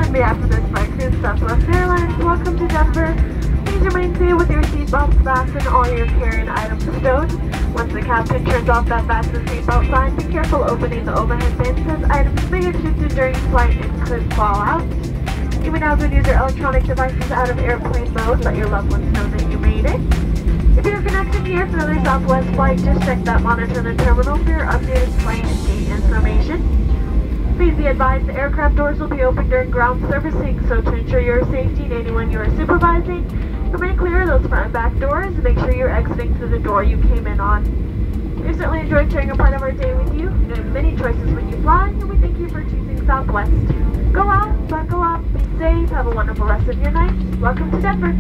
On behalf of this flight crew, Southwest Airlines, welcome to Denver. Please remain safe with your seatbelts fastened, all your carry-on items stowed. Once the captain turns off that fasten seatbelt sign, be careful opening the overhead bins as items may get shifted during flight and could fall out. You may now go use your electronic devices out of airplane mode. Let your loved ones know that you made it. If you're connecting here for another Southwest flight, just check that monitor in the terminal for your updated flight and gate information. Please be advised the aircraft doors will be open during ground servicing, so to ensure your safety and anyone you are supervising, remain clear of those front and back doors and make sure you're exiting through the door you came in on. We certainly enjoyed sharing a part of our day with you. You have many choices when you fly, and we thank you for choosing Southwest. Go out, buckle up, be safe, have a wonderful rest of your night. Welcome to Denver.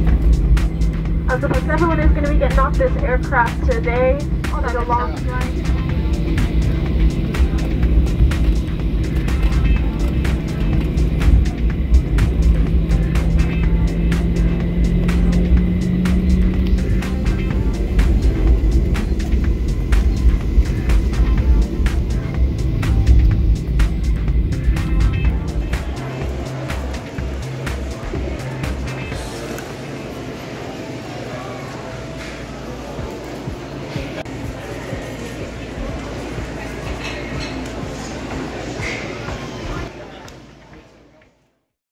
Suppose everyone is going to be getting off this aircraft today on a long flight.